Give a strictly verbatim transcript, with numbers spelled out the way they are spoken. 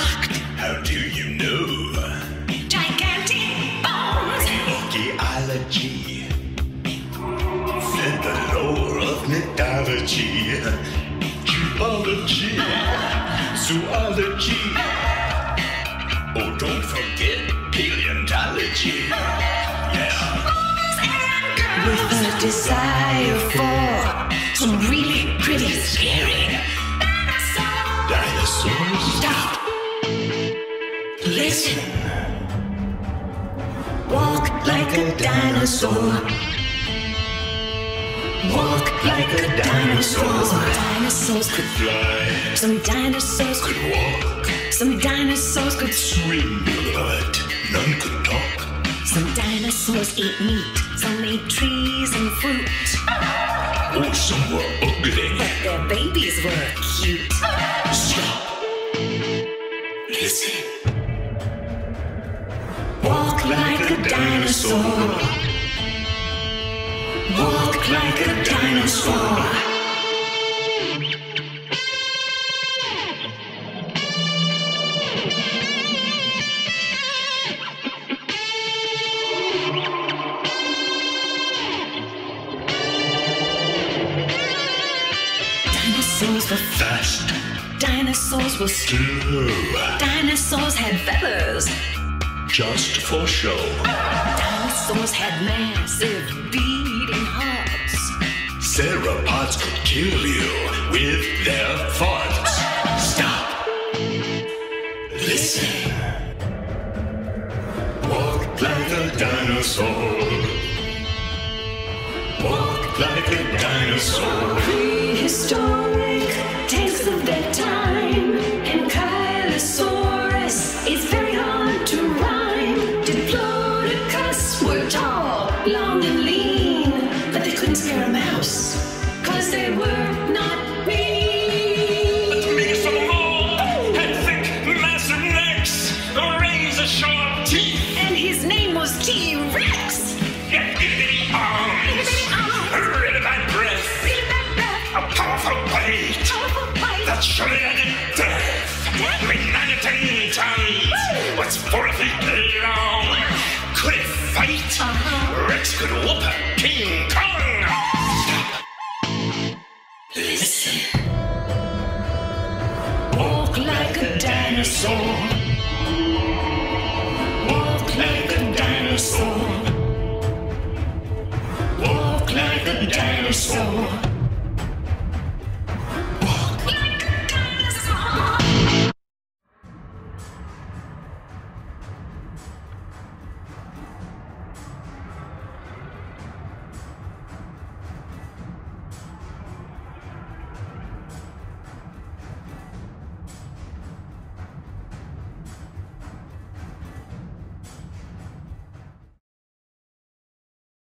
shocked. How do you know? Gigantic bones. Archaeology. Fed the lore of mythology. Geology. Zoology. Oh, don't forget paleontology. Yeah. With a desire for some really pretty scary Dinosaurs. Stop. Listen. Walk like a dinosaur. Walk like a dinosaur. Some dinosaurs could Fly. Some dinosaurs could Could walk. Some dinosaurs could Swim. But none could talk. Some dinosaurs eat meat. Some eat trees and fruit. Oh, some were ugly. But their babies were cute. Stop. Listen. Walk like a dinosaur. Walk like a dinosaur. Dinosaurs were Fast. Dinosaurs were slow. Slow. Dinosaurs had feathers. Just for show. Dinosaurs had massive beating hearts. Theropods could kill you with their farts. Stop. Listen. Walk like a dinosaur. Walk like a dinosaur. Prehistoric tales of their time. And Kylosaurus is very hard to rhyme. Diplodocus were tall, long and lean. But they couldn't scare a mouse, cause they were not mean. But the biggest of them all had thick, massive necks, razor-sharp teeth, And his name was T-Rex. yet itty-bitty arms, Itty-bitty arms. a really bad breath, Really bad breath. a powerful bite Powerful bite. that surely ended death. Death. Weighed nine to ten tons, was four feet long. Could it fight? Uh-huh. Rex could whoop a King Kong. Stop. Listen. Walk like a dinosaur. Walk like a dinosaur. Walk like a dinosaur.